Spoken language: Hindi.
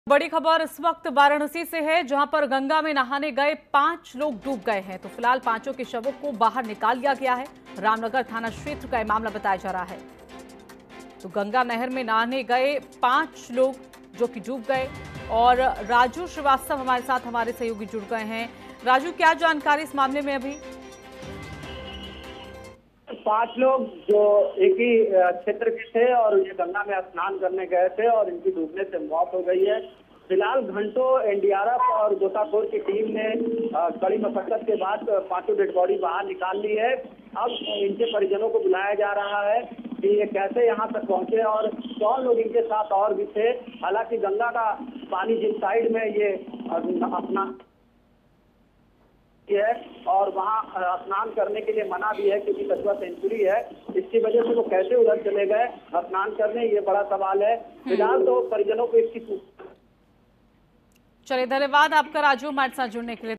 बड़ी खबर इस वक्त वाराणसी से है, जहां पर गंगा में नहाने गए 5 लोग डूब गए हैं। तो फिलहाल पांचों के शवों को बाहर निकाल लिया गया है। रामनगर थाना क्षेत्र का यह मामला बताया जा रहा है। तो गंगा नहर में नहाने गए 5 लोग जो कि डूब गए। और राजू श्रीवास्तव हमारे साथ हमारे सहयोगी जुड़ गए हैं। राजू, क्या जानकारी इस मामले में अभी? 5 लोग जो एक ही क्षेत्र के थे और ये गंगा में स्नान करने गए थे और इनकी डूबने से मौत हो गई है। फिलहाल घंटों एनडीआरएफ और गोताखोर की टीम ने कड़ी मशक्कत के बाद 5 डेड बॉडी बाहर निकाल ली है। अब इनके परिजनों को बुलाया जा रहा है कि ये कैसे यहाँ तक पहुंचे और कौन लोग इनके साथ और भी थे। हालांकि गंगा का पानी जिस साइड में ये अपना है और वहाँ स्नान करने के लिए मना भी है क्योंकि कछुआ सेंचुरी है। इसकी वजह से वो कैसे उधर चले गए स्नान करने, ये बड़ा सवाल है। फिलहाल तो परिजनों को इसकी चलिए, धन्यवाद आपका राजू हमारे साथ जुड़ने के लिए।